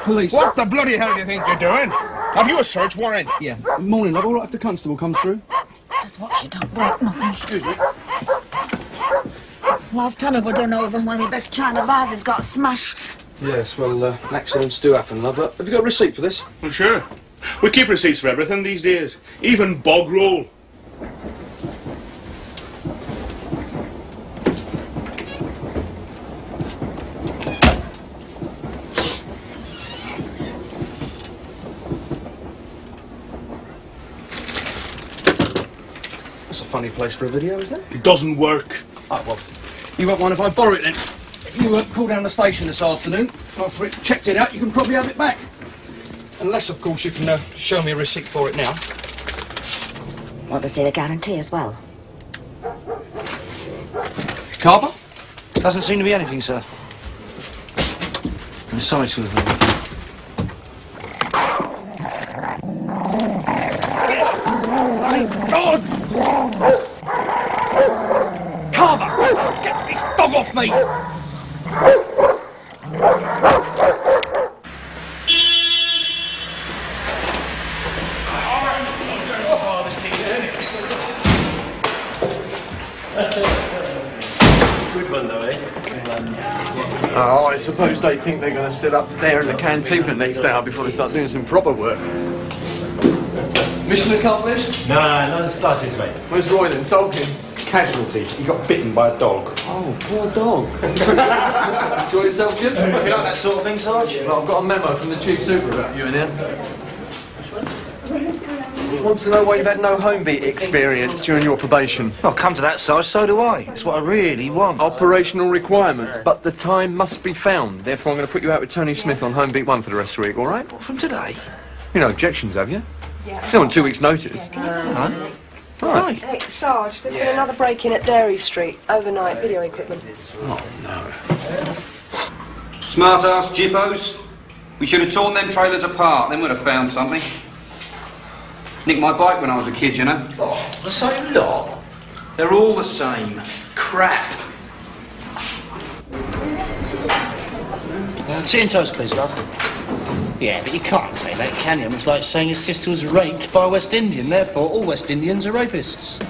police. What the bloody hell do you think you're doing? Have you a search warrant? Yeah. Morning, love. All right if the constable comes through? Just watch you don't break nothing. Excuse me. Last time it would done over, one of my best china vases got smashed. Yes, well, accidents do happen, love. Have you got a receipt for this? Well, sure. We keep receipts for everything these days. Even bog roll. That's a funny place for a video, isn't it? It doesn't work. Oh, well, you won't mind if I borrow it then? If you call down the station this afternoon, after it checked it out, you can probably have it back. Unless, of course, you can show me a receipt for it now. Want to see the guarantee as well? Carver? Doesn't seem to be anything, sir. I'm sorry to have... Carver! Get this dog off me! Good one, though, eh? Oh, I suppose they think they're going to sit up there in the canteen for the next hour before they start doing some proper work. Mission accomplished? No, not the slightest, mate. Where's Roy then? Sulking? Casualty. He got bitten by a dog. Oh, poor dog. Enjoy yourself, Jim? If you like that sort of thing, Sarge. Well, I've got a memo from the Chief Super about you in here. He wants to know why you've had no home beat experience during your probation. Well, come to that, Sarge, so do I. It's what I really want. Operational requirements, but the time must be found. Therefore, I'm going to put you out with Tony Smith on home beat 1 for the rest of the week, all right? From today? You no objections, have you? Yeah. You don't want 2 weeks' notice. Huh? Right. Hey, Sarge, there's been another break-in at Dairy Street, overnight, video equipment. Oh, no. Smart-ass jippos. We should have torn them trailers apart, then we'd have found something. Nicked my bike when I was a kid, you know. Oh, the same lot? They're all the same. Crap. Tea and toast, please, love. Yeah, but you can't say that, can you? It's like saying your sister was raped by a West Indian, therefore all West Indians are rapists.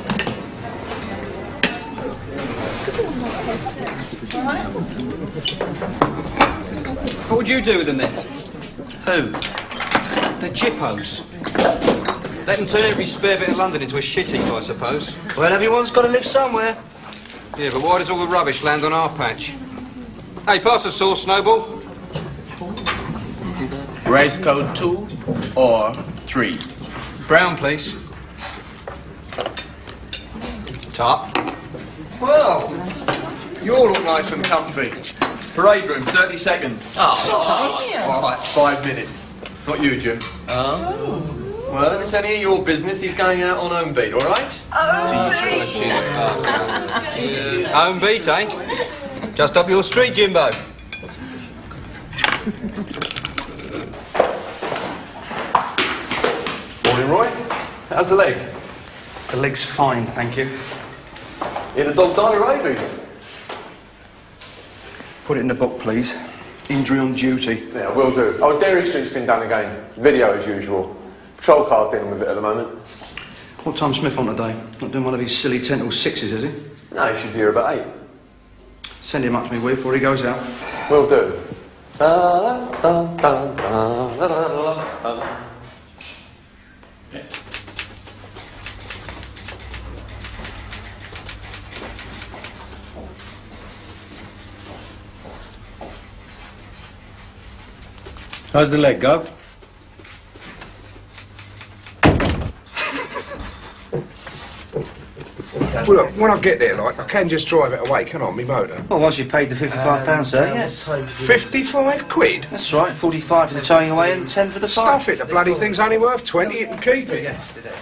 What would you do with them then? Who? The jippos. Let them turn every spare bit of London into a shit heap, I suppose. Well, everyone's got to live somewhere. Yeah, but why does all the rubbish land on our patch? Hey, pass the sauce, Snowball. Race code 2 or 3? Brown, please. Top. Well, you all look nice and comfy. Parade room, 30 seconds. Oh, All right, 5 minutes. Not you, Jim. Oh. Well, if it's any of your business, he's going out on home beat, all right? Home beat, eh? Just up your street, Jimbo. Morning, Roy. How's the leg? The leg's fine, thank you. Yeah, the dog died of rabies. Put it in the book, please. Injury on duty. Yeah, will do. Oh, Dairy Street's been done again. Video as usual. Patrol car's dealing with it at the moment. What time's Smith on today? Not doing one of his silly 10 till 6s, is he? No, he should be here about 8. Send him up to me, will you, before he goes out? Will do. Da, da, da, da, da, da, da. How's the leg, Gov? Well, look, when I get there, like, I can just drive it away, can I, me motor? Well, once you've paid the £55, sir, yes. 55 quid? That's right, 45 for the towing away and 10 for the fine. Stuff it, the bloody thing's only worth 20, you can keep it.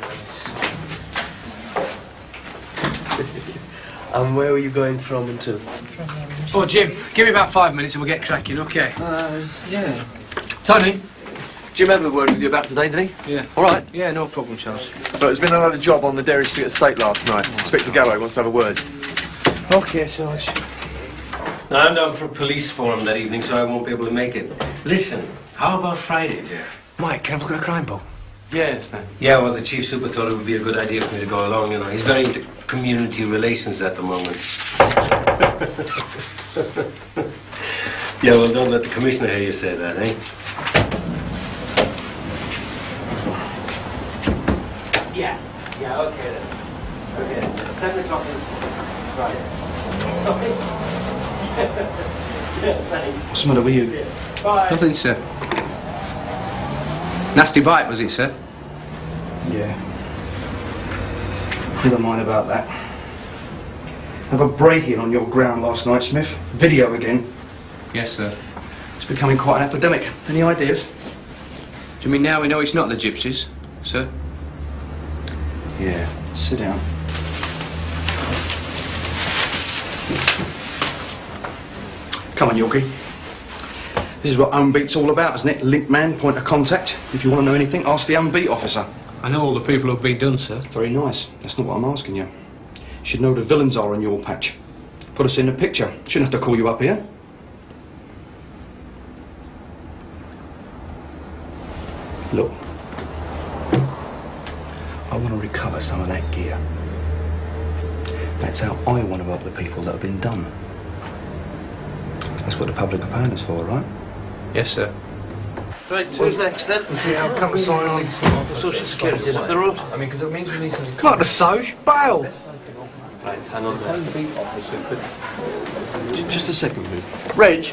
And where were you going from and to? Oh, Jim, give me about 5 minutes and we'll get cracking, OK? Yeah. Tony, Jim had a word with you about today, did he? Yeah. All right. Yeah, no problem, Charles. But there's been another job on the Dairy Street estate last night. Inspector Gallo wants to have a word. OK, Sarge. No, I'm down for a police forum that evening, so I won't be able to make it. Listen, how about Friday, dear? Mike, can I have a look at a crime bowl? Yes, no. Yeah, well, the Chief Super thought it would be a good idea for me to go along, you know. He's very into community relations at the moment. Yeah, well, don't let the Commissioner hear you say that, eh? Yeah, okay then. Okay, 7 o'clock this morning. Friday. Sorry. Yeah, thanks. What's the matter with you? Bye. Nothing, sir. Nasty bite, was it, sir? Yeah. Never mind about that. Have a break-in on your ground last night, Smith. Video again. Yes, sir. It's becoming quite an epidemic. Any ideas? Do you mean now we know it's not the gypsies, sir? Yeah. Sit down. Come on, Yorkie. This is what Home Beat's all about, isn't it? Link man, point of contact. If you want to know anything, ask the Home Beat officer. I know all the people who've been done, sir. Very nice. That's not what I'm asking you. You should know who the villains are in your patch. Put us in the picture. Shouldn't have to call you up here. Look. I want to recover some of that gear. That's how I want to help the people that have been done. That's what the public are paying us for, right? Yes, sir. Right, who's next then? See, I'll come to sign on Social Security up the road. I mean, because it means we need some... Come on, the Soch, bail! Right, hang on there. Just a second, please. Reg?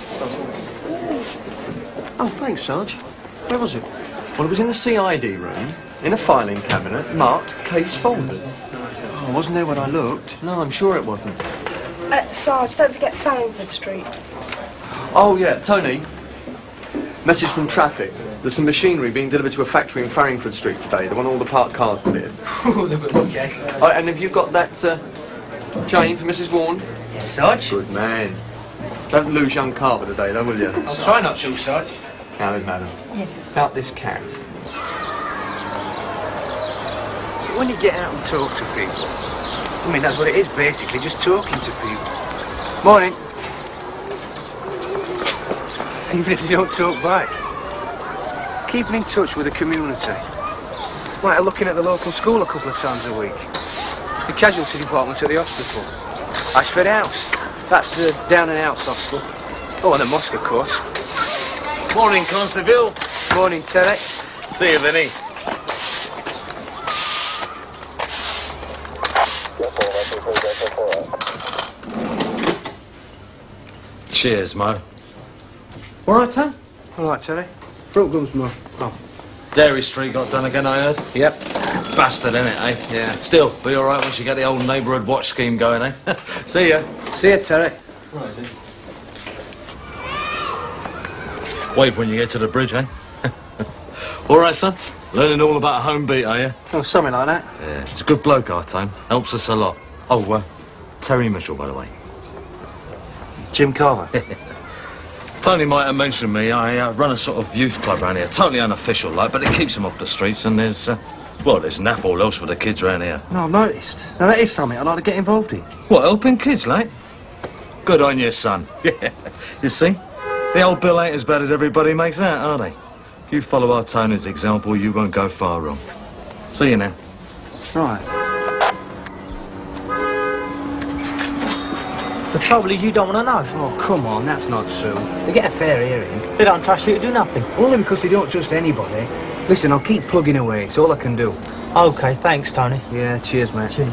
Oh, thanks, Sarge. Where was it? Well, it was in the CID room, in a filing cabinet, marked case folders. Oh, wasn't there when I looked? No, I'm sure it wasn't. Sarge, don't forget Farringford Street. Oh, yeah, Tony. Message from traffic. There's some machinery being delivered to a factory in Farringford Street today. They want all the parked cars cleared. Okay. And have you got that chain for Mrs. Vaughan? Yes, Sarge. Good man. Don't lose young Carver today, though, will you? I'll try not to, Sarge. Coward, madam. Yeah. About this cat. When you get out and talk to people, I mean, that's what it is, basically, just talking to people. Morning. Even if they don't talk back. Keeping in touch with the community. Like looking at the local school a couple of times a week. The casualty department at the hospital. Ashford House. That's the down and out hospital. Oh, and the mosque, of course. Morning, Constable. Morning, Terry. See you, Vinny. Cheers, Mo. All right, Tom? All right, Terry. Fruit gums, Mo. Oh. Dairy Street got done again, I heard. Yep. Bastard, innit, eh? Yeah. Still, be all right once you get the old neighbourhood watch scheme going, eh? See ya. See ya, Terry. Right, then. Wave when you get to the bridge, eh? All right, son. Learning all about Home Beat, are you? Oh, something like that. Yeah. It's a good bloke, our time. Helps us a lot. Oh, Terry Mitchell, by the way. Jim Carver. Tony might have mentioned me. I run a sort of youth club around here. Totally unofficial, like, but it keeps them off the streets, and there's naff all else for the kids around here. No, I've noticed. Now, that is something I'd like to get involved in. What, helping kids, like? Good on you, son. Yeah. You see? The old bill ain't as bad as everybody makes out, are they? If you follow our Tony's example, you won't go far wrong. See you now. Right. The trouble is you don't want to know. Oh, come on, that's not true. They get a fair hearing. They don't trust you to do nothing. Only because they don't trust anybody. Listen, I'll keep plugging away. It's all I can do. OK, thanks, Tony. Yeah, cheers, mate. Cheers.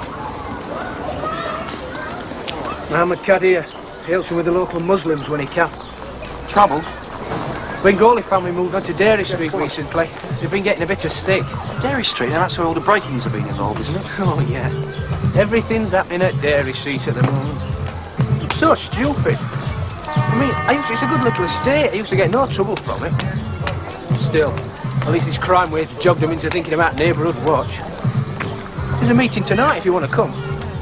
Mohammed Kadir. He helps him with the local Muslims when he can. Trouble? Bengali family moved on to Dairy Street recently. They've been getting a bit of stick. Dairy Street, now that's where all the break-ins have been involved, isn't it? Oh, yeah. Everything's happening at Dairy Street at the moment. So stupid. I mean, it's a good little estate. I used to get no trouble from it. Still, at least this crime wave jogged them into thinking about neighbourhood watch. There's a meeting tonight if you want to come.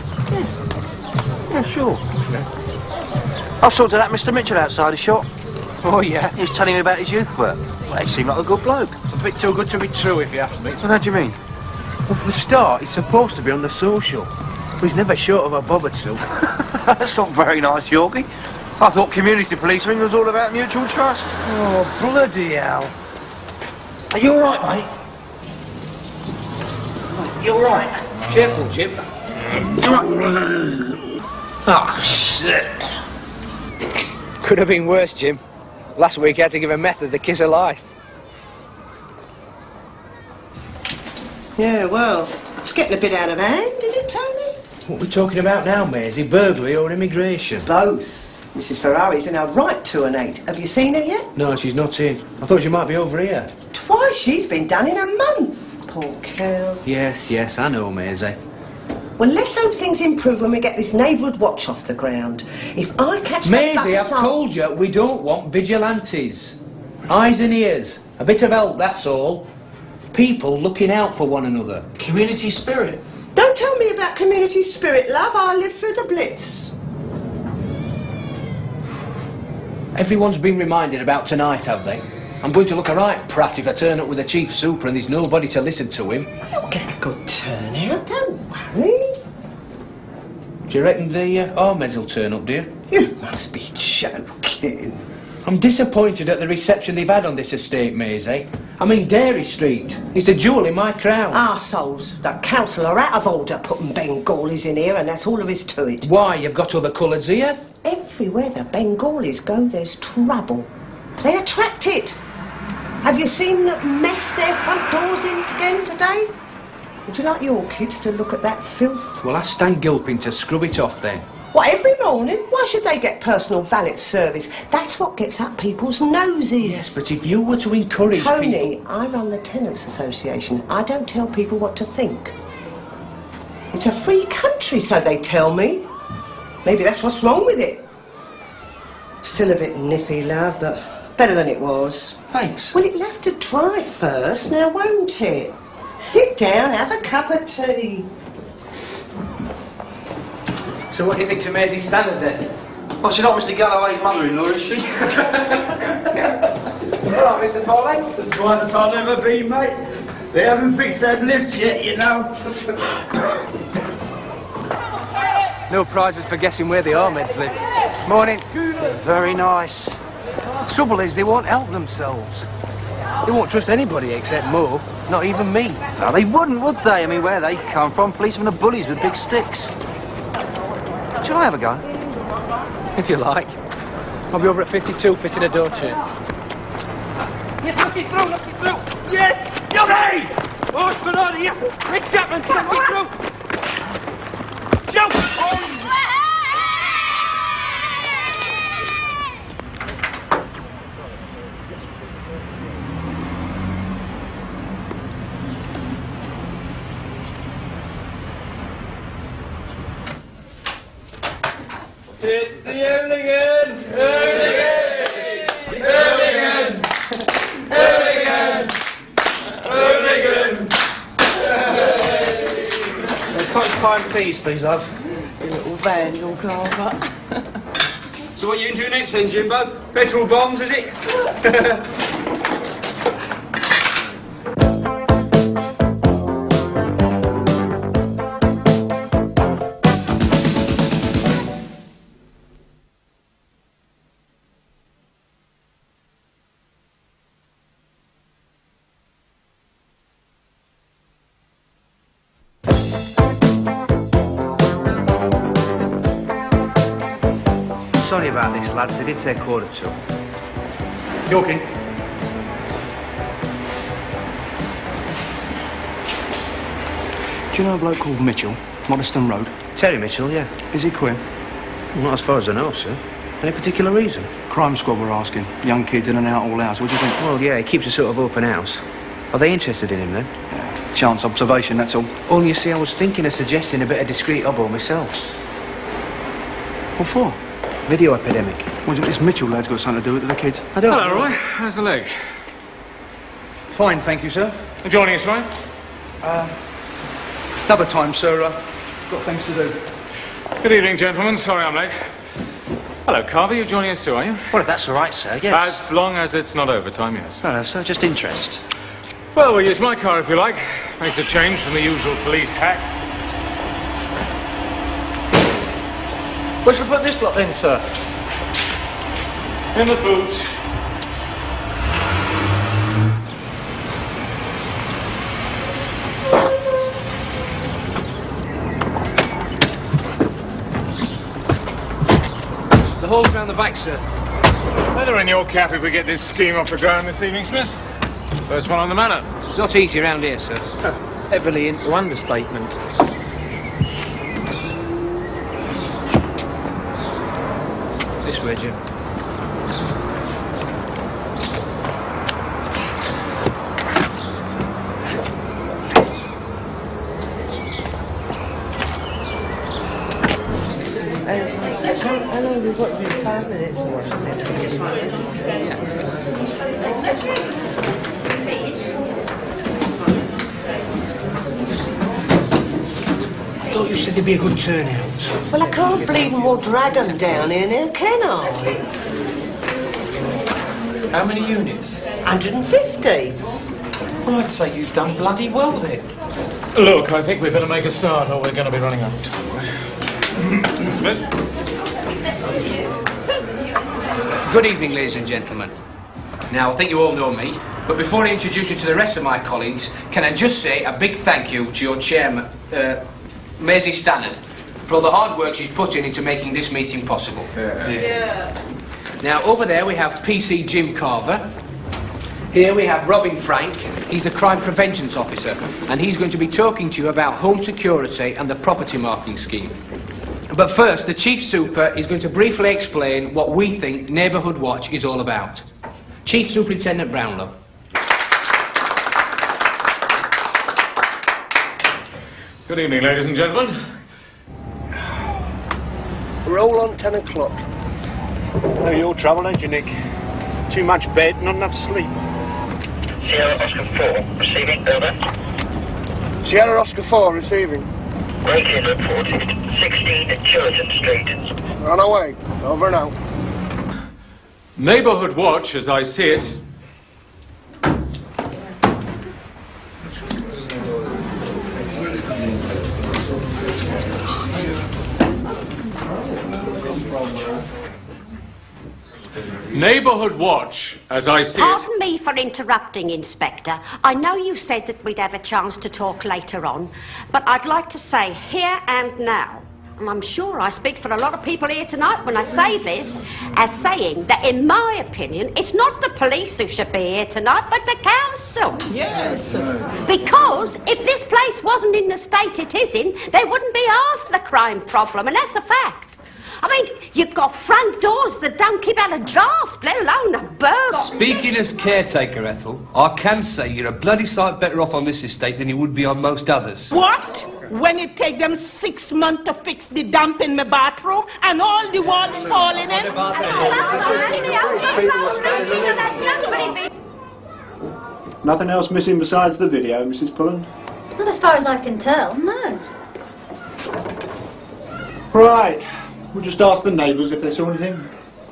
Yeah, sure. Yeah. I've talked to that Mr. Mitchell outside the shop. Oh, yeah? He was telling me about his youth work. Well, he seemed like a good bloke. A bit too good to be true, if you ask me. Well, how do you mean? Well, for the start, he's supposed to be on the social. He's never short of a bob or two. That's not very nice, Yorkie. I thought community policing was all about mutual trust. Oh, bloody hell. Are you all right, mate? You all right? Careful, Jim. You all right? Oh, shit. Could have been worse, Jim. Last week I had to give a method the kiss of life. Yeah, well, it's getting a bit out of hand, isn't it, Tony? What are we talking about now, Maisie? Burglary or immigration? Both. Mrs. Ferrari's in her right to an 8. Have you seen her yet? No, she's not in. I thought she might be over here. Twice she's been done in a month. Poor cow. Yes, I know, Maisie. Well, let's hope things improve when we get this neighbourhood watch off the ground. If I catch that Maisie, I've told you, we don't want vigilantes. Eyes and ears. A bit of help, that's all. People looking out for one another. Community spirit. Don't tell me about community spirit, love. I lived through the Blitz. Everyone's been reminded about tonight, have they? I'm going to look a right prat if I turn up with the chief super and there's nobody to listen to him. You'll get a good turnout, don't worry. Do you reckon the Ahmeds will turn up, do you? You must be joking. I'm disappointed at the reception they've had on this estate, Maisie. I mean, Dairy Street. It's the jewel in my crown. Arseholes. The council are out of order putting Bengalis in here, and that's all there is to it. Why? You've got other coloureds here? Everywhere the Bengalis go, there's trouble. They attract it. Have you seen the mess their front doors in again today? Would you like your kids to look at that filth? Well, ask Stan Gilpin to scrub it off then. What, every morning? Why should they get personal valet service? That's what gets up people's noses. Yes, but if you were to encourage Tony, people... I run the Tenants Association. I don't tell people what to think. It's a free country, so they tell me. Maybe that's what's wrong with it. Still a bit niffy, love, but better than it was. Thanks. Well, it'll have to dry first now, won't it? Sit down, have a cup of tea. So what do you think to Maisie Stannard then? Well, she's not Mr. Galloway's mother-in-law, is she? All right, Mr. Foley. That's the one I've ever been, mate. They haven't fixed them lifts yet, you know. No prizes for guessing where the Ahmeds live. Morning. Very nice. Trouble is, they won't help themselves. They won't trust anybody except Mo, not even me. No, they wouldn't, would they? I mean, where they come from, policemen are bullies with big sticks. Shall I have a go? If you like. I'll be over at 52 fitting a door chain. Yes, look it through! Yes! Yogi! Oh, Bernardi, yes! Miss Chapman, look it through! Jump! Oh. It's the Hooligan! Hooligan! Hooligan! Hooligan! Hooligan! Cottage pie and peas, please, love. You little vandal, Carver. So what are you into next then, Jimbo? Petrol bombs, is it? Sorry about this, lads. They did say 1:45. Yorkin. Do you know a bloke called Mitchell, Moddeston Road? Terry Mitchell, yeah. Is he queer? Well, not as far as I know, sir. Any particular reason? Crime squad were asking. Young kids in and out all hours. What do you think? Well, yeah, he keeps a sort of open house. Are they interested in him, then? Yeah. Chance observation, that's all. Only you see, I was thinking of suggesting a bit of discreet obbo myself. What for? Video epidemic. Wasn't this Mitchell lad's got something to do with it, the kids? I don't Hello, Roy. How's the leg? Fine, thank you, sir. Joining us, Roy? Another time, sir. Got things to do. Good evening, gentlemen. Sorry I'm late. Hello, Carver. You're joining us too, are you? Well, if that's all right, sir, yes. As long as it's not overtime, yes. No, sir, just interest. Well, we'll use my car if you like. Makes a change from the usual police hack. Where should I put this lot then, sir? In the boot. The hall's round the back, sir. Feather in your cap if we get this scheme off the ground this evening, Smith. First one on the manor. It's not easy around here, sir. Heavily into understatement. This way, Jim. Hello, we've got 5 minutes or I thought you said there'd be a good turnout. Well, I can't bleeding more dragon down here now, can I? How many units? 150. Well, I'd say you've done bloody well then. Look, I think we better make a start or we're going to be running out of time. Smith? Good evening, ladies and gentlemen. Now, I think you all know me, but before I introduce you to the rest of my colleagues, can I just say a big thank you to your chairman, Maisie Stannard, for all the hard work she's put into making this meeting possible. Now, over there we have PC Jim Carver. Here we have Robin Frank. He's the crime prevention officer, and he's going to be talking to you about home security and the property marking scheme. But first, the Chief Super is going to briefly explain what we think Neighbourhood Watch is all about. Chief Superintendent Brownlow. Good evening, ladies and gentlemen. We're all on 10 o'clock. No, your trouble, ain't you, Nick? Too much bed, not enough sleep. Sierra Oscar 4, receiving, over. Sierra Oscar 4, receiving. Break-in reported, 16 Chilton Street. On our way. Over and out. Neighbourhood Watch, as I see it, Neighbourhood Watch, as I see it... Pardon me for interrupting, Inspector. I know you said that we'd have a chance to talk later on, but I'd like to say here and now, and I'm sure I speak for a lot of people here tonight when I say this, as saying that, in my opinion, it's not the police who should be here tonight, but the council. Yes. Because if this place wasn't in the state it is in, there wouldn't be half the crime problem, and that's a fact. I mean, you've got front doors that don't keep out a draft, let alone a burst. Speaking as caretaker, Ethel, I can say you're a bloody sight better off on this estate than you would be on most others. What? When it take them 6 months to fix the damp in my bathroom and all the walls falling in? Nothing else missing besides the video, Mrs. Pullen? Not as far as I can tell, no. Right. We'll just ask the neighbours if they saw anything.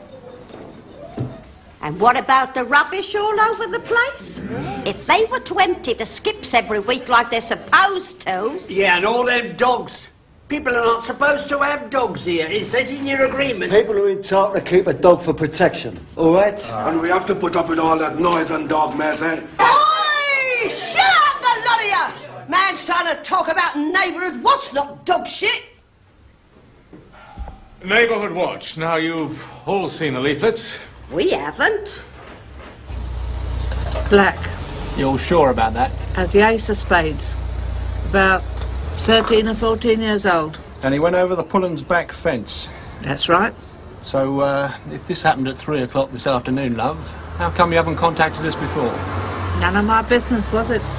And what about the rubbish all over the place? If they were to empty the skips every week like they're supposed to... Yeah, and all them dogs. People are not supposed to have dogs here. It says in your agreement. People are entitled to keep a dog for protection, all right? And we have to put up with all that noise and dog mess, eh? Oi! Shut up, the lot of you! Man's trying to talk about Neighbourhood Watch, not dog shit. Neighbourhood Watch. Now, you've all seen the leaflets. We haven't. Black, You're sure about that? as the ace of spades. About 13 or 14 years old. And he went over the Pullen's back fence. That's right. So, if this happened at 3 o'clock this afternoon, love, how come you haven't contacted us before? None of my business, was it?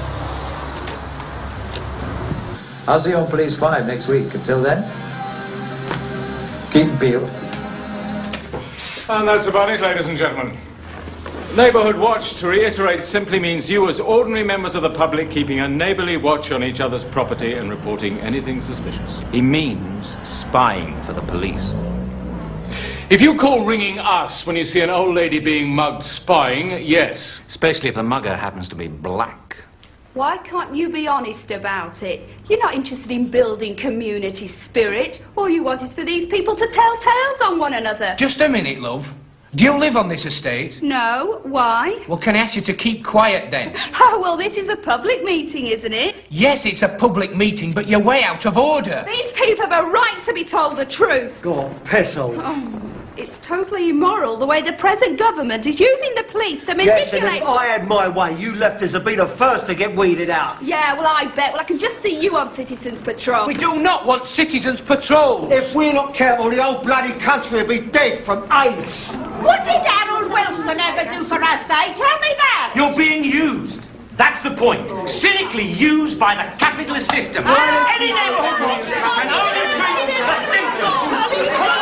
I'll see you on Police 5 next week. Until then, keep them peeled. And that's about it, ladies and gentlemen. Neighbourhood Watch, to reiterate, simply means you as ordinary members of the public keeping a neighbourly watch on each other's property and reporting anything suspicious. He means spying for the police. If you call ringing us when you see an old lady being mugged spying, yes. Especially if the mugger happens to be black. Why can't you be honest about it? You're not interested in building community spirit. All you want is for these people to tell tales on one another. Just a minute, love. Do you live on this estate? No, why? Well, can I ask you to keep quiet then? Oh, well, this is a public meeting, isn't it? Yes, it's a public meeting, but you're way out of order. These people have a right to be told the truth. Go on, piss off. Oh, it's totally immoral the way the present government is using the police to manipulate... Yes, and if I had my way, you lefters would be the first to get weeded out. Yeah, well, I bet. Well, I can just see you on Citizens Patrol. We do not want Citizens Patrol. If we're not careful, the whole bloody country will be dead from AIDS. What did Harold Wilson ever do for us, eh? Tell me that! You're being used. That's the point. Cynically used by the capitalist system. Any neighbourhood watch can only treat the symptoms.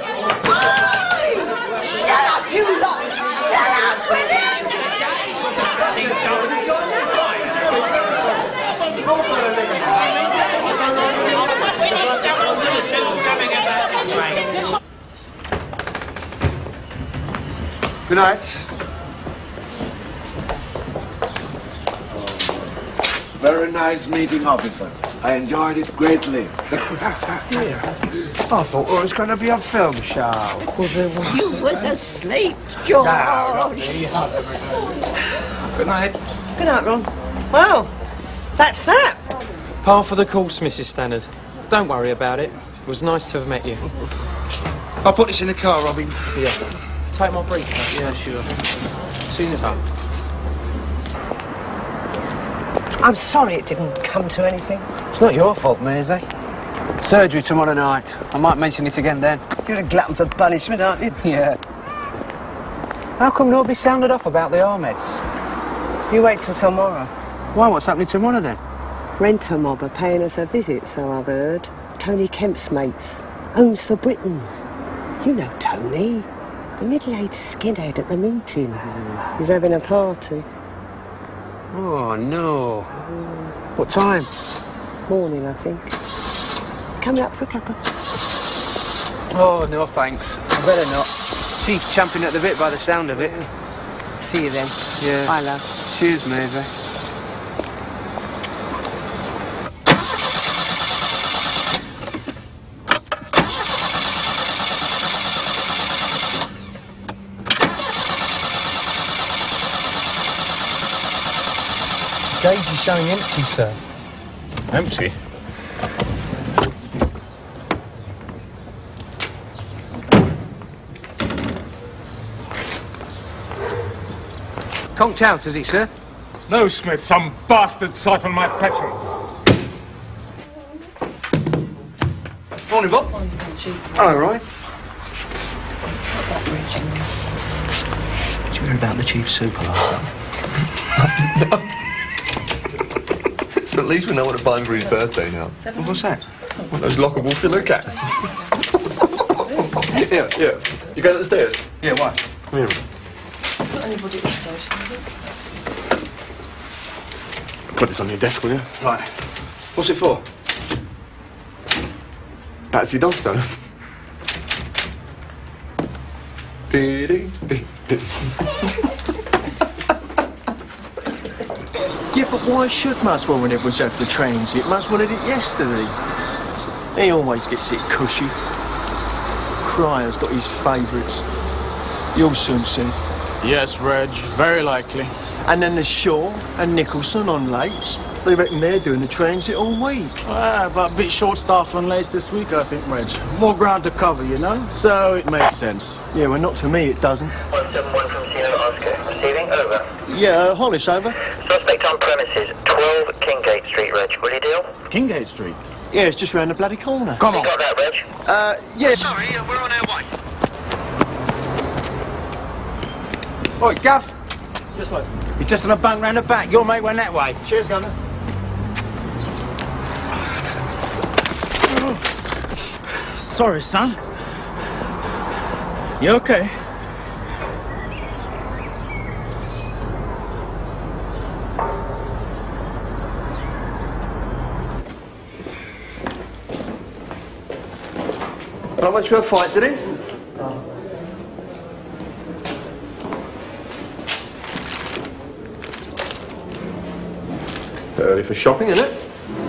Shut up, you lot! Shut up, will you? Good night. Very nice meeting, officer. I enjoyed it greatly. I thought it was going to be a film show. Well, there was. You was asleep, George. Good night. Good night, Ron. Well, that's that. Par for the course, Mrs. Stannard. Don't worry about it. It was nice to have met you. I'll put this in the car, Robin. Yeah. Take my briefcase. Yeah, sure. See you in time. I'm sorry it didn't come to anything. It's not your fault, Maisie. Surgery tomorrow night. I might mention it again then. You're a glutton for punishment, aren't you? Yeah. How come nobody sounded off about the Ahmeds? You wait till tomorrow. Why, what's happening tomorrow then? Renter mob are paying us a visit, so I've heard. Tony Kemp's mates. Homes for Britons. You know Tony. The middle-aged skinhead at the meeting. He's having a party. Oh, no. What time? Morning, I think. Coming up for a cuppa? Oh, no, thanks. I better not. Chief's champing at the bit by the sound of it. See you then. Yeah. Bye, love. Cheers, Maisie. Gauge is showing empty, sir. Empty? Conked out, is it, sir? No, Smith. Some bastard siphoned my petrol. Morning, Bob. Hello, Roy. Did you hear about the Chief's super last night? So at least we know what to buy him for his birthday now. Well, what's that? One of those lockable filler caps. Yeah. You going up the stairs? Yeah, why? Come here. Anybody at the station? Put this on your desk, will you? Right. What's it for? Patsy dog, son. Yeah, but why should Muswell when it was out for transit? Muswell did it yesterday. He always gets it cushy. Cryer's got his favourites. You'll soon see. Yes, Reg, very likely. And then there's Shaw and Nicholson on lates. They reckon they're doing the transit all week. But a bit short-staffed on lates this week, I think, Reg. More ground to cover, you know? So it makes sense. Yeah, well, not to me, it doesn't. 171 from Sierra Oscar. Receiving, over. Yeah, Hollis, over. Suspect on premises, 12 Kingate Street, Reg. Will you deal? Kingate Street? Yeah, it's just round the bloody corner. Come on. You got that, Reg? Yeah. Sorry, we're on our way. Oi, Gav. Yes, mate. You're just on a bunk round the back. Your mate went that way. Cheers, Governor. Sorry, son. You okay? Not much of a fight, did he? early for shopping, isn't it?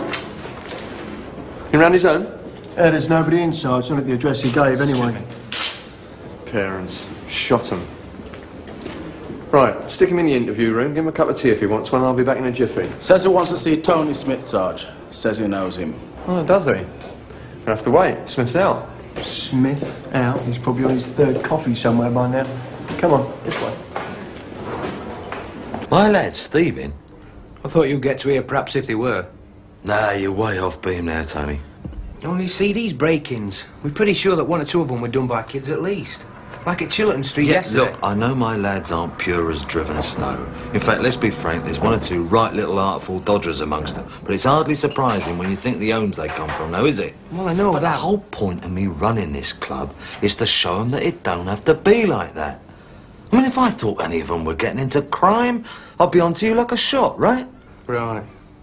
He ran his own? There's nobody inside. It's not at the address he gave, anyway. Parents shot him. Right, stick him in the interview room, give him a cup of tea if he wants one, I'll be back in a jiffy. Says he wants to see Tony Smith, Sarge. Says he knows him. Oh, does he? We'll have to wait. Smith's out. Smith out? He's probably on his third coffee somewhere by now. Come on, this way. My lad's thieving. I thought you'd get to hear perhaps if they were. Nah, you're way off beam there, Tony. Only see these break-ins. We're pretty sure that one or two of them were done by kids at least. Like at Chillerton Street yesterday. Look, I know my lads aren't pure as driven snow. In fact, let's be frank, there's one or two right little artful dodgers amongst them. But it's hardly surprising when you think the homes they come from, now, is it? Well, I know but that. The whole point of me running this club is to show them that it don't have to be like that. I mean, if I thought any of them were getting into crime, I'd be onto you like a shot, right? Right.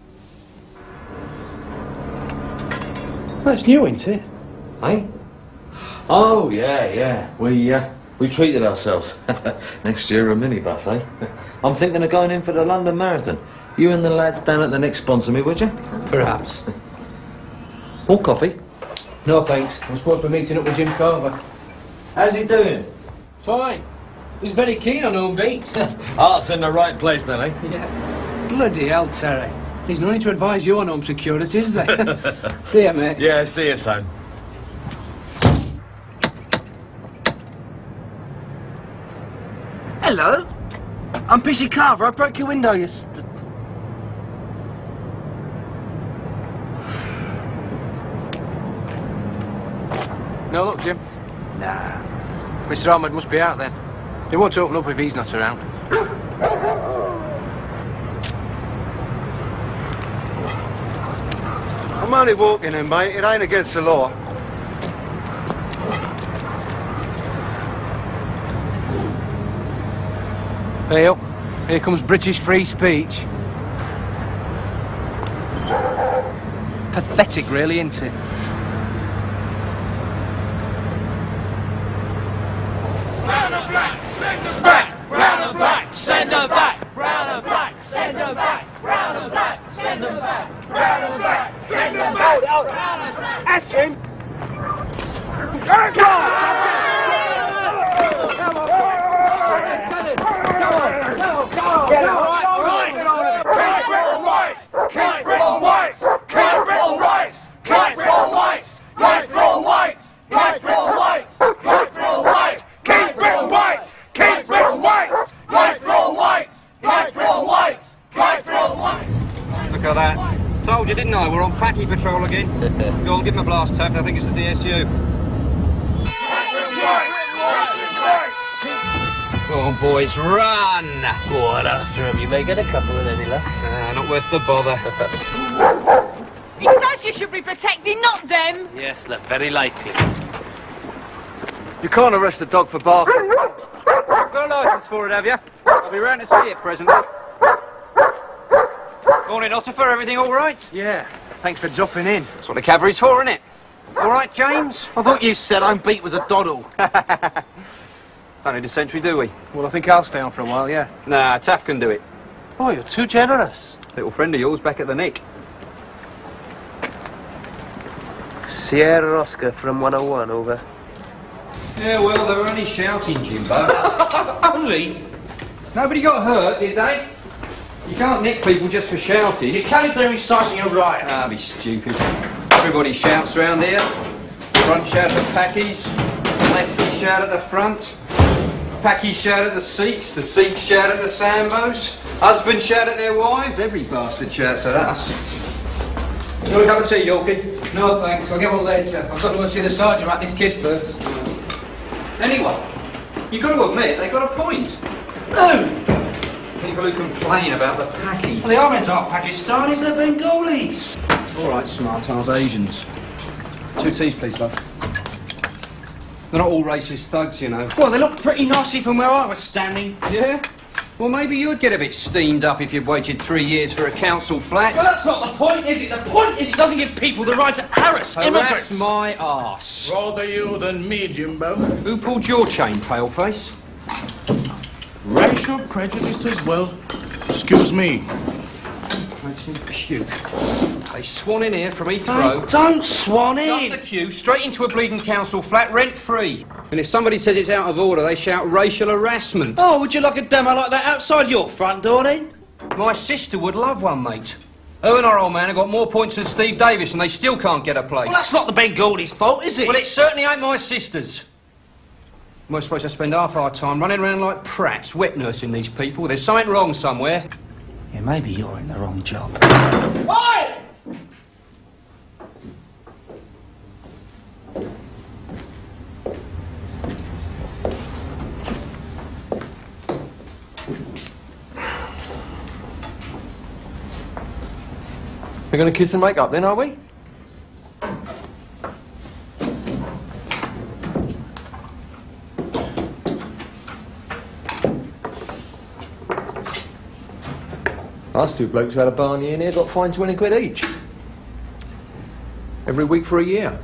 That's new, isn't it? Eh? Oh, yeah. We treated ourselves. Next year, a minibus, eh? I'm thinking of going in for the London Marathon. You and the lads down at the next sponsor me, would you? Perhaps. More coffee? No, thanks. I'm supposed to be meeting up with Jim Carver. How's he doing? Fine. He's very keen on home beats. Art's in the right place, then, eh? Yeah. Bloody hell, Terry. There's no need to advise you on home security, is there? See ya, mate. Yeah, see you, Tone. Hello? I'm Pissy Carver. I broke your window yesterday. No luck, Jim? Nah. Mr. Ahmed must be out then. He won't open up if he's not around. I'm only walking in, mate. It ain't against the law. Hey up. Here comes British free speech. Pathetic, really, isn't it? Brown and black, send them back. Brown and black, send them back. Brown and black, send them back. Brown and black, send them back. Brown and black, send them back. Hold it. That's him. Get out! Look at that. Told you, didn't I? We're on Packy patrol again. Go on, give him a blast, Taff. I think it's the DSU. Go on, boys, run! Go on after him. You may get a couple in any luck. Not worth the bother. It's us you should be protecting, not them. Yes, look, very likely. You can't arrest a dog for barking. Got a licence for it, have you? I'll be round to see it presently. Morning, Ossifer. Everything all right? Yeah. Thanks for dropping in. That's what the cavalry's for, isn't it? All right, James? I thought you said I'm beat was a doddle. Don't need a sentry, do we? Well, I think I'll stay on for a while, yeah. Nah, Taff can do it. Oh, you're too generous. Little friend of yours back at the Nick. Sierra Oscar from 101, over. Yeah, well, they were only shouting, Jimbo. Only? Nobody got hurt, did they? You can't nick people just for shouting. You can't if they're inciting a riot. Ah, be stupid. Everybody shouts round here. Front shout at the Packies. Lefty shout at the front. Packies shout at the Sikhs shout at the Sambos. Husbands shout at their wives. Every bastard shouts at us. You want a cup of tea, Yorkie? No, thanks. I'll get one later. I've got to go and see the sergeant about this kid first. Anyway, you've got to admit, they've got a point. No! People who complain about the Packies. Well, they aren't Pakistanis, they're Bengalis. All right, smart ass Asians. 2 teas, please, love. They're not all racist thugs, you know. Well, they look pretty nasty from where I was standing. Yeah? Well, maybe you'd get a bit steamed up if you'd waited 3 years for a council flat. Well, that's not the point, is it? The point is it doesn't give people the right to harass immigrants. Harass my arse. Rather you than me, Jimbo. Who pulled your chain, paleface? Racial prejudice as well. Excuse me. Makes Puke. They swan in here from Heathrow. Hey, don't swan in! Up the queue, straight into a bleeding council flat, rent-free. And if somebody says it's out of order, they shout racial harassment. Oh, would you like a demo like that outside your front door, then? My sister would love one, mate. Her and our old man have got more points than Steve Davis, and they still can't get a place. Well, that's not the Bengaldi's fault, is it? Well, it certainly ain't my sister's. We're supposed to spend half our time running around like prats, wet nursing these people. There's something wrong somewhere. Yeah, maybe you're in the wrong job. Oi! We're going to kiss and make up then, are we? Last two blokes who had a barney in here got fined 20 quid each. Every week for a year.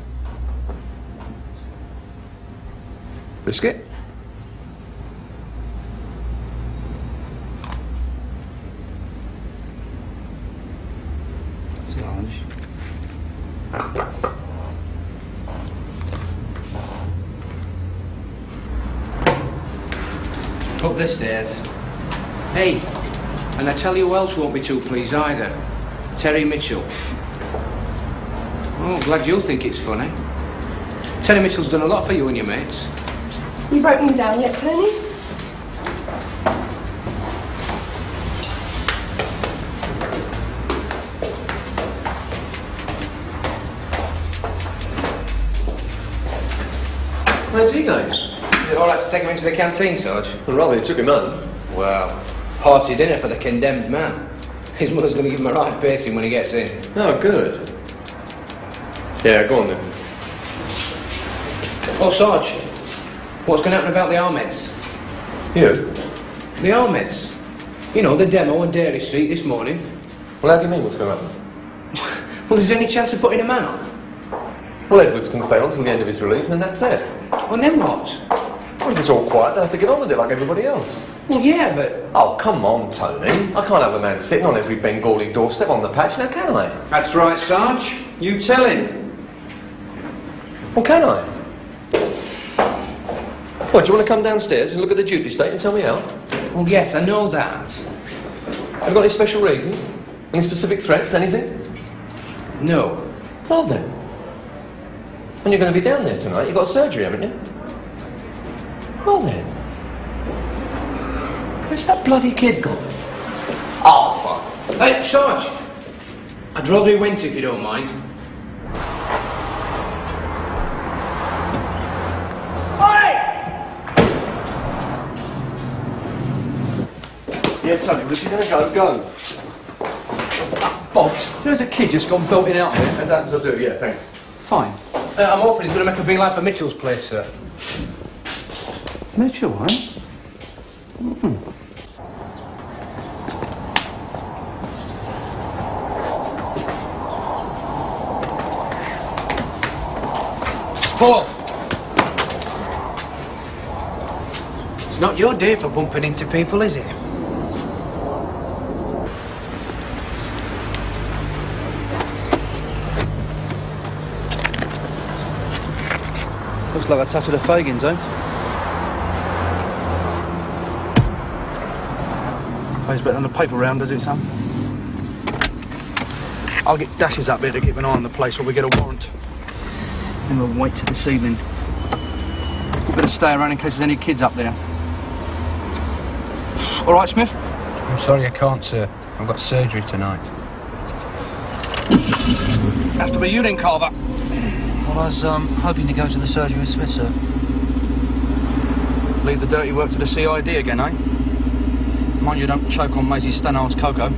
Biscuit? Up the stairs. Hey, and I tell you who else won't be too pleased either. Terry Mitchell. Oh, glad you think it's funny. Terry Mitchell's done a lot for you and your mates. You broken him down yet, Tony? Where's he going? Is it all right to take him into the canteen, Sarge? Well, rather, he took him home. Well, hearty dinner for the condemned man. His mother's going to give him a right pacing when he gets in. Oh, good. Yeah, go on then. Oh, Sarge, what's going to happen about the Ahmeds? You? The Ahmeds. You know, the demo on Dairy Street this morning. Well, how do you mean what's going to happen? Well, is there any chance of putting a man on? Well, Edwards can stay on till the end of his relief, and then that's it. Well, then what? Well, if it's all quiet, they'll have to get on with it like everybody else. Well, yeah, but... Oh, come on, Tony. I can't have a man sitting on every Bengali doorstep on the patch, now can I? That's right, Sarge. You tell him. Well, can I? What, do you want to come downstairs and look at the duty state and tell me how? Well, yes, I know that. Have you got any special reasons? Any specific threats, anything? No. Well then. And you're going to be down there tonight. You've got surgery, haven't you? Well then. Where's that bloody kid gone? Oh, fuck. Hey, Sarge. I'd rather he went if you don't mind. Yeah, Tony, well, if you're going to go. Boss, there's a kid just gone belting out here. As happens, I'll do it, yeah, thanks. Fine. I'm hoping he's going to make a beeline for Mitchell's place, sir. Mitchell, eh? Paul! It's not your day for bumping into people, is it? Looks like a touch of the Fagins, eh? Plays better than the paper round, does it, son? I'll get Dashes up here to keep an eye on the place while we get a warrant. Then we'll wait till this evening. We better stay around in case there's any kids up there. All right, Smith? I'm sorry I can't, sir. I've got surgery tonight. Has to be you then, Carver. Well, I was hoping to go to the surgery with Smith, sir. Leave the dirty work to the CID again, eh? Mind you don't choke on Maisie Stannard's cocoa.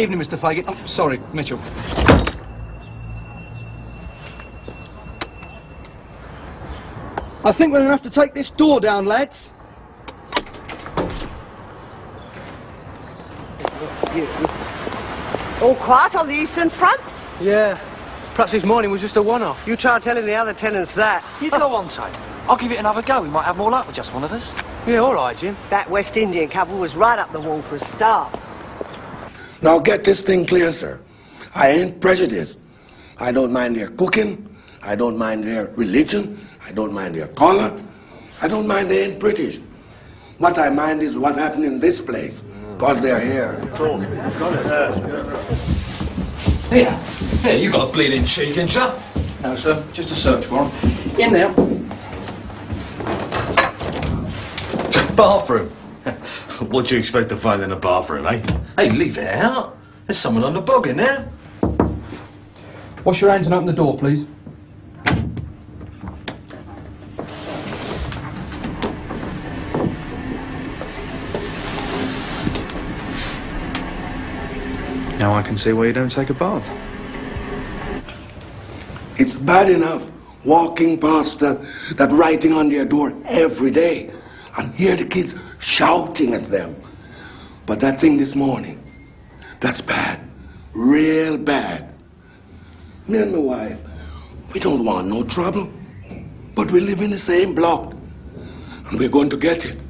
Evening, Mr. Fagan. Oh, sorry, Mitchell. I think we're going to have to take this door down, lads. All quiet on the Eastern Front? Yeah. Perhaps this morning was just a one-off. You try telling the other tenants that. You go on, Tony. I'll give it another go. We might have more luck with just one of us. Yeah, all right, Jim. That West Indian couple was right up the wall for a start. Now get this thing clear, sir. I ain't prejudiced. I don't mind their cooking. I don't mind their religion. I don't mind their color. I don't mind they ain't British. What I mind is what happened in this place, because they're here. Here. Here, you got a bleeding cheek, ain't you? No, sir. Just a search warrant. In there. Bathroom. What do you expect to find in a bathroom, eh? Hey, leave it out. There's someone on the bog in there. Wash your hands and open the door, please. Now I can see why you don't take a bath. It's bad enough walking past that writing on their door every day and hear the kids shouting at them. But that thing this morning, that's bad, real bad. Me and my wife, we don't want no trouble, but we live in the same block and we're going to get it.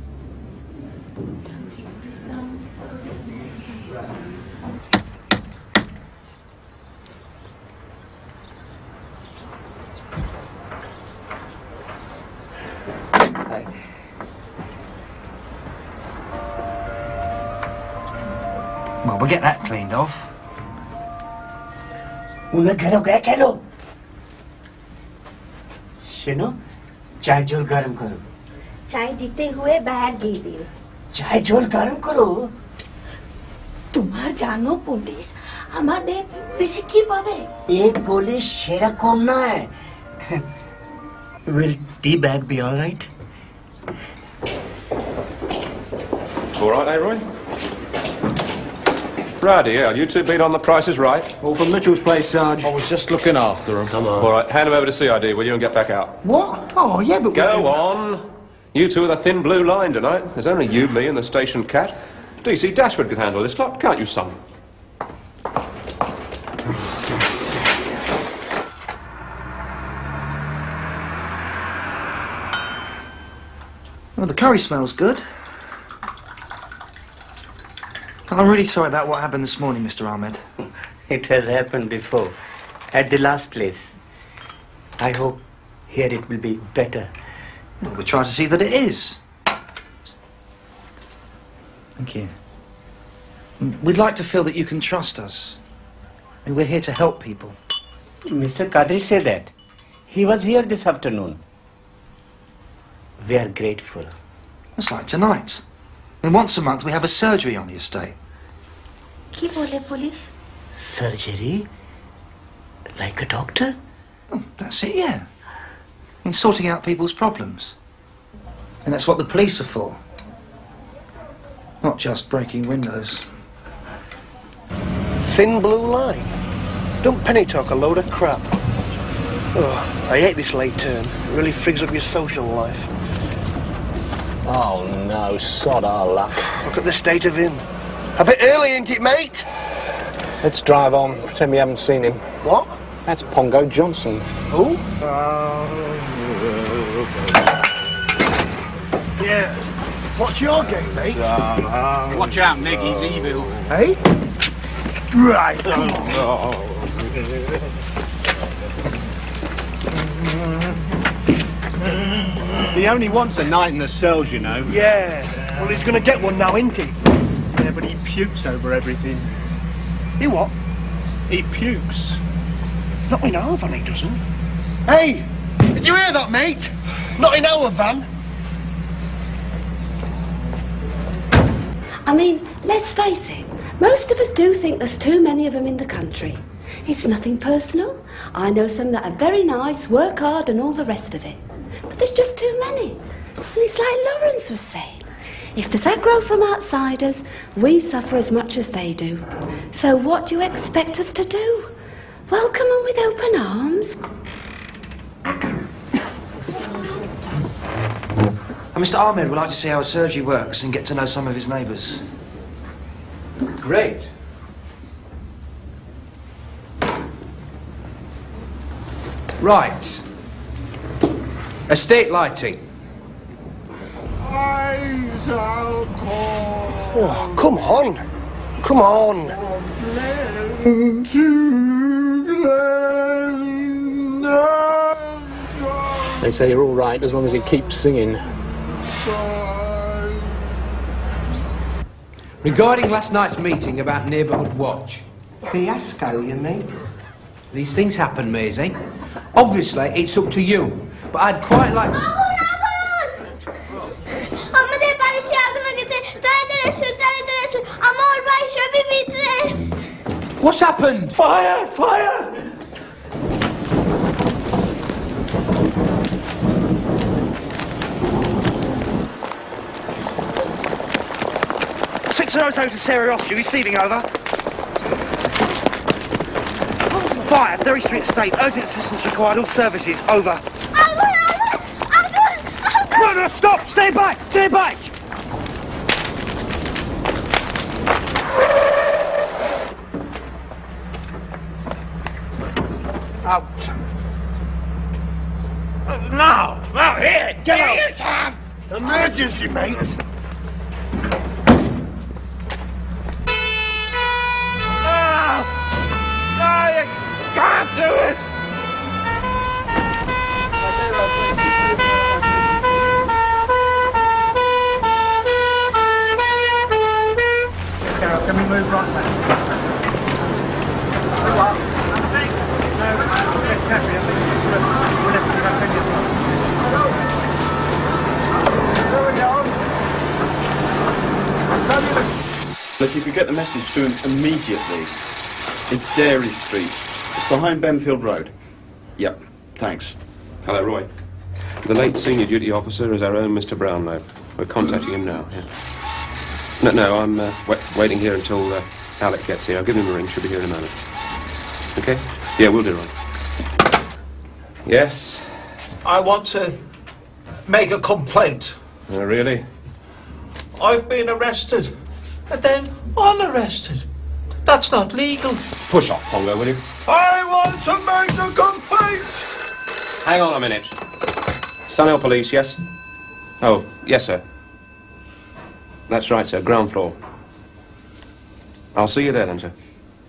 Well, we'll get that cleaned off. उन्हें घर हो गया क्या लो? सुनो, चाय झोल गरम करो. चाय देते हुए बाहर गिर दियो. चाय झोल गरम करो. तुम्हार जानो पुलिस हमारे बेसी की पावे. एक पुलिस शेरा कम ना है. Will tea bag be all right? All right, eh, Roy? Righty, yeah. You two been on the prices right? All from Mitchell's place, Sarge. I was just looking after him. Come on. All right, hand him over to CID, will you, and get back out. What? Oh, yeah, but... Go on. You two are the thin blue line tonight. There's only you, me, and the station cat. DC Dashwood can handle this lot, can't you, son? Well, the curry smells good. I'm really sorry about what happened this morning, Mr. Ahmed. It has happened before, at the last place. I hope here it will be better. Well, we try to see that it is. Thank you. We'd like to feel that you can trust us. And we're here to help people. Mr. Kadri said that. He was here this afternoon. We are grateful. It's like tonight. And once a month we have a surgery on the estate. की बोले police? Surgery? Like a doctor? Oh, that's it, yeah. I mean, sorting out people's problems. And that's what the police are for. Not just breaking windows. Thin blue line. Don't penny talk a load of crap. Oh, I hate this late turn. It really frigs up your social life. Oh no, sod our luck. Look at the state of him. A bit early, ain't it, mate? Let's drive on, pretend we haven't seen him. What? That's Pongo Johnson. Who? Yeah. What's your game, mate? Watch out, Nick, he's evil. Hey? Right. He only wants a night in the cells, you know. Yeah. Well, he's gonna get one now, ain't he? Yeah, but he pukes over everything. He what? He pukes. Not in our van, he doesn't. Hey! Did you hear that, mate? Not in our van. I mean, let's face it, most of us do think there's too many of them in the country. It's nothing personal. I know some that are very nice, work hard and all the rest of it. But there's just too many. And it's like Lawrence was saying. If there's aggro from outsiders, we suffer as much as they do. So what do you expect us to do? Welcome them with open arms? Mr. Ahmed would like to see how surgery works and get to know some of his neighbours. Great. Right. Estate lighting. Oh, come on. Come on. They say you're all right as long as you keep singing. Regarding last night's meeting about Neighbourhood Watch. Fiasco, you mean? These things happen, Maisie. Obviously, it's up to you. But I'd quite like... What's happened? Fire! Fire! to Sarah Austria, receiving over. Fire, Derry Street Estate, urgent assistance required, all services, over. No, stop! Stay back! Stay back! Out. Now, here, get out! You can! Emergency, mate! No, you can't do it! Carol, can we move right back? Look, if you get the message to him immediately, it's Dairy Street. It's behind Benfield Road. Yep, thanks. Hello, Roy. The late senior duty officer is our own Mr. Brownlow. We're contacting him now. Yeah. No, I'm waiting here until Alec gets here. I'll give him a ring. She'll be here in a moment. Okay? Yeah, we'll do, Roy. Yes? I want to make a complaint. Oh, really? I've been arrested and then unarrested. That's not legal. Push off, Pongo, will you? I want to make a complaint! Hang on a minute. Sunhill Police, yes? Oh, yes, sir. That's right, sir. Ground floor. I'll see you there, then, sir.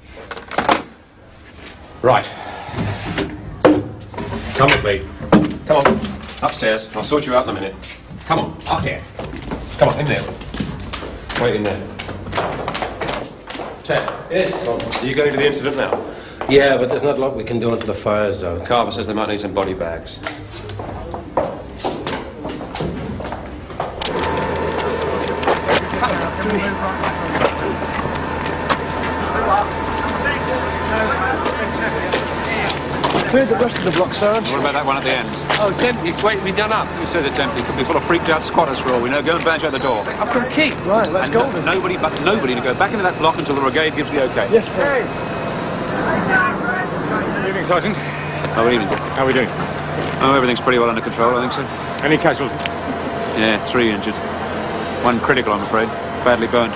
Right. Come with me. Come on. Upstairs. I'll sort you out in a minute. Come on. Up here. Come on, in there. Wait in there. Ted. Yes? Are you going to the incident now? Yeah, but there's not a lot we can do until the fire's out. Carver says they might need some body bags. Cleared the rest of the block, Sarge. What about that one at the end? Oh, it's empty. It's waiting to be done up. Who says it's empty? Could be full of freaked out squatters for all we know. Go and badge out the door. I've got a key. Right, let's go then. Nobody to go back into that block until the brigade gives the okay. Yes, sir. Good evening, Sergeant. Oh, good evening. How are we doing? Oh, everything's pretty well under control, I think so. Any casualties? Yeah, 3 injured. 1 critical, I'm afraid. Badly burned.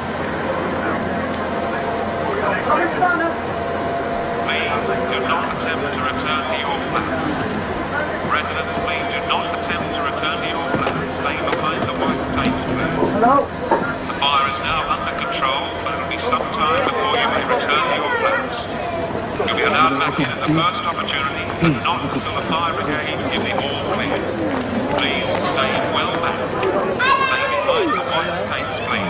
Hello? The fire is now under control, but it'll be some time before you may return to your flats. You'll be allowed back in at the first opportunity, but not until the fire brigade give the all clear. Please stay well back. Stay behind the white tape, please.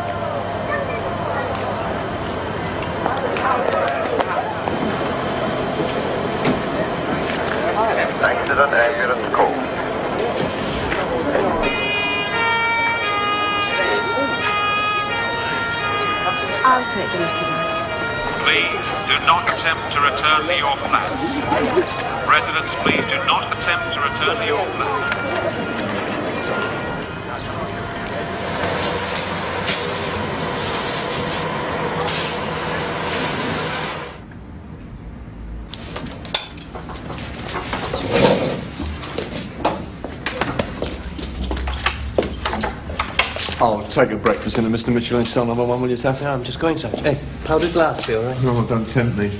Accident ambulance call. I'll take them if you like. Please do not attempt to return to your flat. Residents, please do not attempt to return to your flat. I'll take a breakfast in a Mr. Michelin star number one, will you, Taff? Yeah, I'm just going, Sarge. Hey, powdered glass, be all right? No, don't tempt me.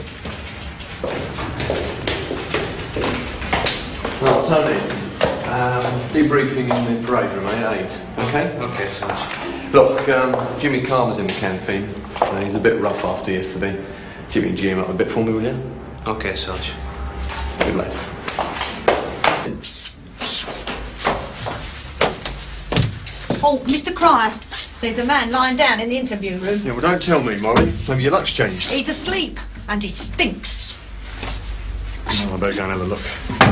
Well, Tony, debriefing in the parade room, eh? 8. Okay? Okay, Sarge. Look, Jimmy Carver's in the canteen. He's a bit rough after yesterday. Jimmy G him up a bit for me, will you? Okay, Sarge. Good lad. Oh, Mr. Cryer, there's a man lying down in the interview room. Yeah, well, don't tell me, Molly. Maybe your luck's changed. He's asleep, and he stinks. Oh, I better go and have a look.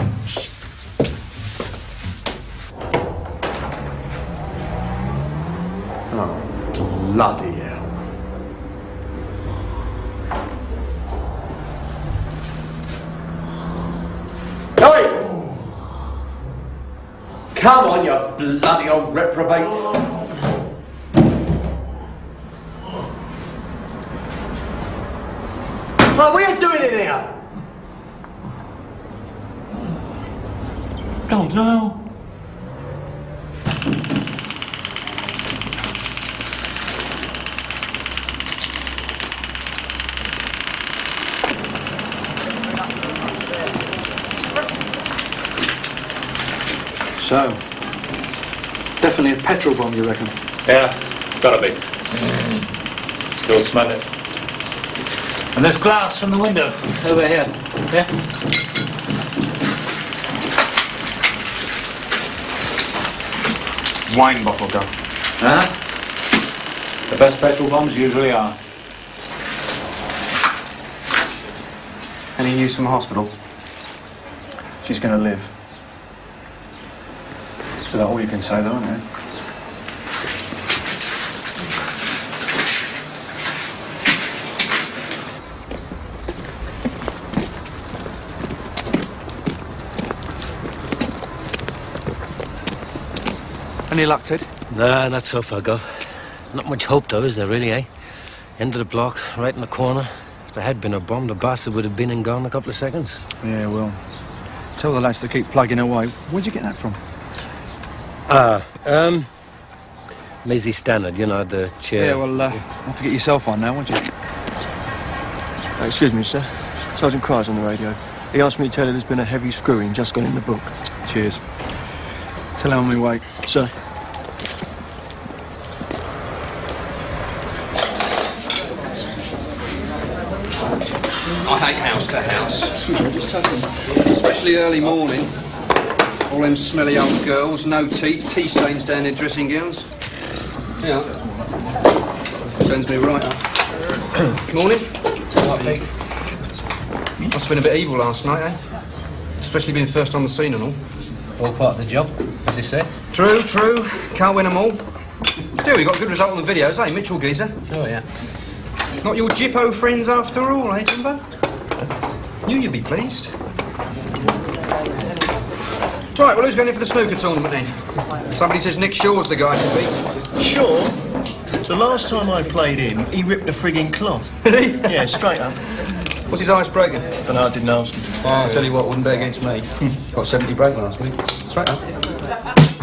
Oh, bloody hell. Oi! Come on, you bloody old reprobate! Oh, what are you doing in here? Don't know. So, definitely a petrol bomb, you reckon? Yeah, it's gotta be. Still smell it. And there's glass from the window over here. Yeah? Wine bottle gun. Huh? The best petrol bombs usually are. Any news from the hospital? She's going to live. Is that all you can say, though, isn't it? Any luck, Ted? Nah, not so far, Gov. Not much hope, though, is there, really, eh? End of the block, right in the corner. If there had been a bomb, the bastard would have been and gone in a couple of seconds. Yeah, well, tell the lads to keep plugging away. Where'd you get that from? Maisie Stannard, you know, the chair. Yeah, well, you'll have to get yourself on now, won't you? Excuse me, sir. Sergeant Cryer's on the radio. He asked me to tell you there's been a heavy screwing just gone in the book. Cheers. Tell him on my way. Sir. I hate house to house. Especially early morning. All them smelly old girls, no tea stains down their dressing gowns. Yeah. Turns me right up. Morning. Must have been a bit evil last night, eh? Especially being first on the scene and all. All part of the job, as they say. True, true. Can't win them all. Still, you got a good result on the videos, eh, Mitchell Geezer? Oh, yeah. Not your Jippo friends after all, eh, Jimbo? Knew you'd be pleased. Right, well, who's going in for the snooker tournament then? Somebody says Nick Shaw's the guy to beat. Shaw? The last time I played him, he ripped a frigging cloth. Did he? Yeah, straight up. What's his ice breaking? Don't know, I didn't ask him. Oh, I'll tell you what, wouldn't bet against me. Got 70 break last week. Straight up.